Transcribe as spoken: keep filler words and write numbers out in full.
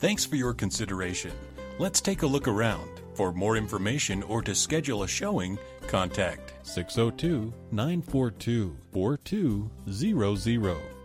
Thanks for your consideration. Let's take a look around. For more information or to schedule a showing, contact six oh two, nine four two, four two zero zero.